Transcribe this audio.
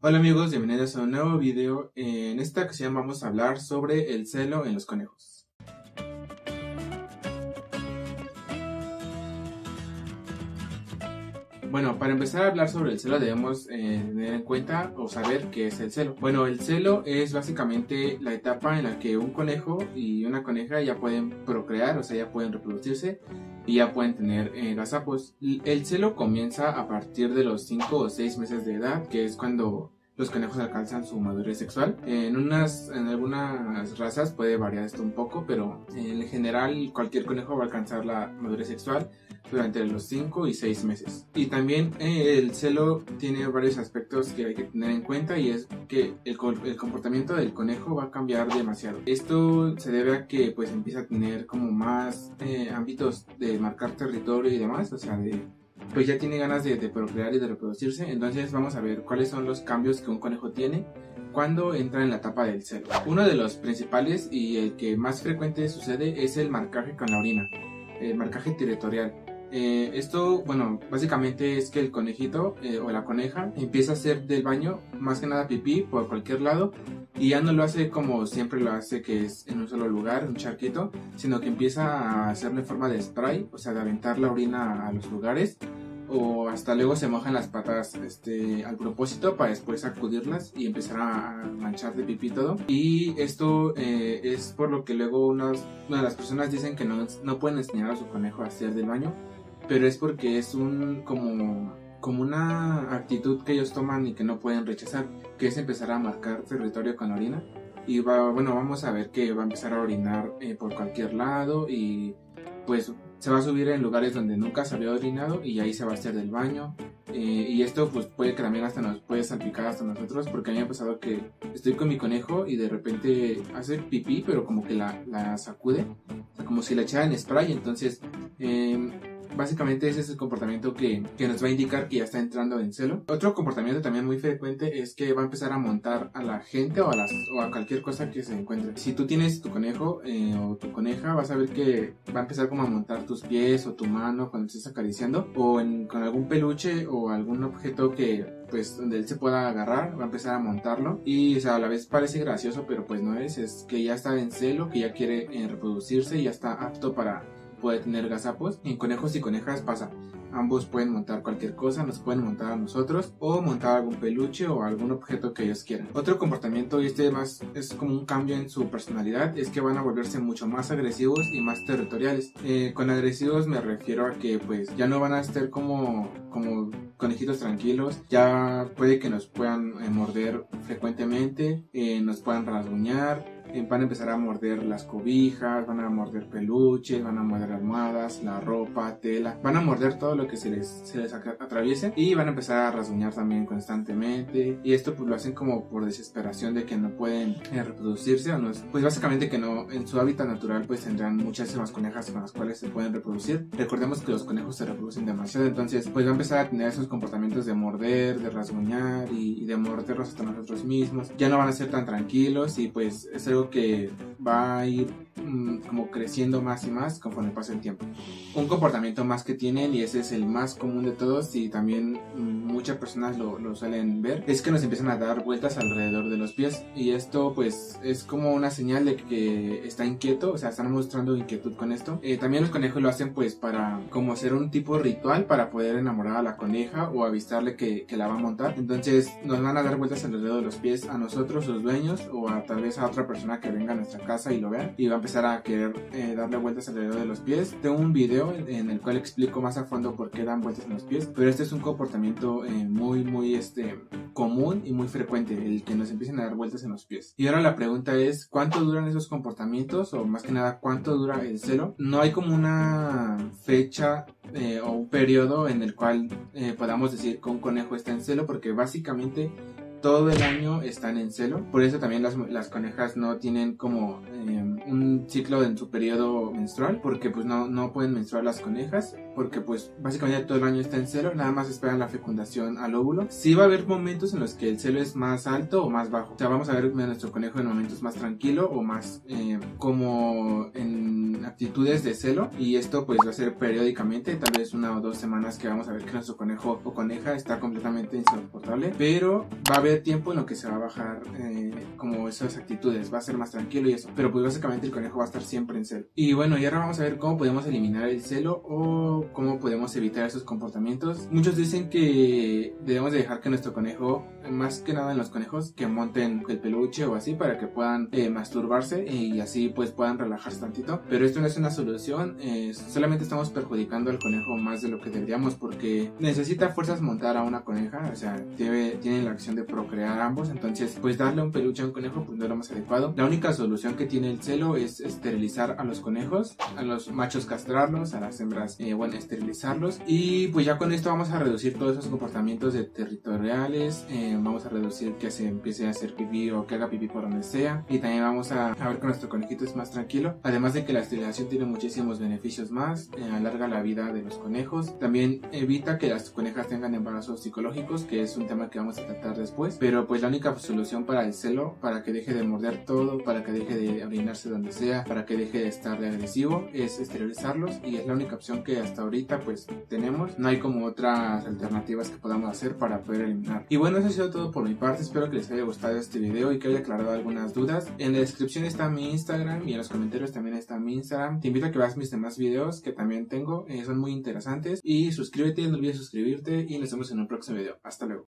Hola amigos, bienvenidos a un nuevo video. En esta ocasión vamos a hablar sobre el celo en los conejos. Bueno, para empezar a hablar sobre el celo debemos tener en cuenta o saber qué es el celo. Bueno, el celo es básicamente la etapa en la que un conejo y una coneja ya pueden procrear, o sea, ya pueden reproducirse y ya pueden tener gazapos. El celo comienza a partir de los 5 o 6 meses de edad, que es cuando los conejos alcanzan su madurez sexual. En algunas razas puede variar esto un poco, pero en general cualquier conejo va a alcanzar la madurez sexual durante los 5 y 6 meses. Y también el celo tiene varios aspectos que hay que tener en cuenta, y es que el comportamiento del conejo va a cambiar demasiado. Esto se debe a que pues empieza a tener como más ámbitos de marcar territorio y demás, o sea, pues ya tiene ganas de procrear y de reproducirse. Entonces vamos a ver cuáles son los cambios que un conejo tiene cuando entra en la etapa del celo. Uno de los principales y el que más frecuente sucede es el marcaje con la orina, el marcaje territorial. Esto, bueno, básicamente es que el conejito o la coneja empieza a hacer del baño más que nada pipí por cualquier lado, y ya no lo hace como siempre lo hace, que es en un solo lugar, un charquito, sino que empieza a hacerlo en forma de spray, o sea, de aventar la orina a los lugares, o hasta luego se mojan las patas al propósito para después sacudirlas y empezar a manchar de pipí todo. Y esto es por lo que luego una de las personas dicen que no pueden enseñar a su conejo a hacer del baño, pero es porque es como una actitud que ellos toman y que no pueden rechazar, que es empezar a marcar territorio con la orina. Y bueno, vamos a ver que va a empezar a orinar por cualquier lado, y pues se va a subir en lugares donde nunca se había orinado y ahí se va a hacer del baño. Y esto pues puede que también hasta nos puede salpicar hasta nosotros, porque a mí me ha pasado que estoy con mi conejo y de repente hace pipí, pero como que la sacude, o sea, como si la echara en spray. Entonces básicamente ese es el comportamiento que nos va a indicar que ya está entrando en celo. Otro comportamiento también muy frecuente es que va a empezar a montar a la gente o a cualquier cosa que se encuentre. Si tú tienes tu conejo o tu coneja, vas a ver que va a empezar como a montar tus pies o tu mano cuando estés acariciando, o con algún peluche o algún objeto que pues donde él se pueda agarrar, va a empezar a montarlo. Y o sea, a la vez parece gracioso, pero pues no es que ya está en celo, que ya quiere reproducirse y ya está apto para poder tener gazapos. En conejos y conejas pasa, ambos pueden montar cualquier cosa, nos pueden montar a nosotros o montar algún peluche o algún objeto que ellos quieran. Otro comportamiento, y más es como un cambio en su personalidad, es que van a volverse mucho más agresivos y más territoriales. Con agresivos me refiero a que pues ya no van a estar como conejitos tranquilos, ya puede que nos puedan morder frecuentemente, nos puedan rasguñar. Van a empezar a morder las cobijas, van a morder peluches, van a morder almohadas, la ropa, tela, van a morder todo lo que se les atraviese, y van a empezar a rasguñar también constantemente. Y esto pues lo hacen como por desesperación de que no pueden reproducirse, o no, pues básicamente que no, en su hábitat natural pues tendrán muchísimas conejas con las cuales se pueden reproducir. Recordemos que los conejos se reproducen demasiado, entonces pues va a empezar a tener esos comportamientos de morder, de rasguñar y de morderlos hasta nosotros mismos. Ya no van a ser tan tranquilos, y pues es algo que va a ir como creciendo más y más conforme pasa el tiempo. Un comportamiento más que tienen, y ese es el más común de todos y también muchas personas lo suelen ver, es que nos empiezan a dar vueltas alrededor de los pies, y esto pues es como una señal de que está inquieto, o sea, están mostrando inquietud con esto. También los conejos lo hacen pues para como hacer un tipo ritual para poder enamorar a la coneja o avistarle que la va a montar. Entonces nos van a dar vueltas alrededor de los pies a nosotros, los dueños, o tal vez a otra persona que venga a nuestra casa y lo vea, y va a empezar a querer darle vueltas alrededor de los pies. Tengo un video en el cual explico más a fondo por qué dan vueltas en los pies, pero este es un comportamiento muy común y muy frecuente, el que nos empiecen a dar vueltas en los pies. Y ahora la pregunta es, ¿cuánto duran esos comportamientos? O más que nada, ¿cuánto dura el celo? No hay como una fecha o un periodo en el cual podamos decir que un conejo está en celo, porque básicamente todo el año están en celo. Por eso también las conejas no tienen como un ciclo en su periodo menstrual, porque pues no pueden menstruar las conejas. porque pues básicamente todo el año está en celo, nada más esperan la fecundación al óvulo. Sí va a haber momentos en los que el celo es más alto o más bajo, o sea, vamos a ver a nuestro conejo en momentos más tranquilo o más como en actitudes de celo, y esto pues va a ser periódicamente, tal vez 1 o 2 semanas que vamos a ver que nuestro conejo o coneja está completamente insoportable, pero va a haber tiempo en lo que se va a bajar como esas actitudes, va a ser más tranquilo y eso, pero pues básicamente el conejo va a estar siempre en celo. Y bueno, y ahora vamos a ver cómo podemos eliminar el celo o cómo podemos evitar esos comportamientos. Muchos dicen que debemos de dejar que nuestro conejo, más que nada en los conejos, que monten el peluche o así para que puedan masturbarse y así pues puedan relajarse tantito, pero esto no es una solución, solamente estamos perjudicando al conejo más de lo que deberíamos, porque necesita fuerzas montar a una coneja, o sea, tiene la acción de procrear ambos, entonces pues darle un peluche a un conejo pues no es lo más adecuado. La única solución que tiene el celo es esterilizar a los conejos, a los machos castrarlos, a las hembras esterilizarlos, y pues ya con esto vamos a reducir todos esos comportamientos territoriales, vamos a reducir que se empiece a hacer pipí o que haga pipí por donde sea, y también vamos a ver que nuestro conejito es más tranquilo, además de que la esterilización tiene muchísimos beneficios más, alarga la vida de los conejos, también evita que las conejas tengan embarazos psicológicos, que es un tema que vamos a tratar después, pero pues la única solución para el celo, para que deje de morder todo, para que deje de orinarse donde sea, para que deje de estar de agresivo, es esterilizarlos, y es la única opción que hasta ahorita pues tenemos, no hay como otras alternativas que podamos hacer para poder eliminar. Y bueno, eso ha sido todo por mi parte, espero que les haya gustado este video y que haya aclarado algunas dudas. En la descripción está mi Instagram y en los comentarios también está mi Instagram, te invito a que veas mis demás videos que también tengo, son muy interesantes, y suscríbete, no olvides suscribirte y nos vemos en un próximo video. Hasta luego.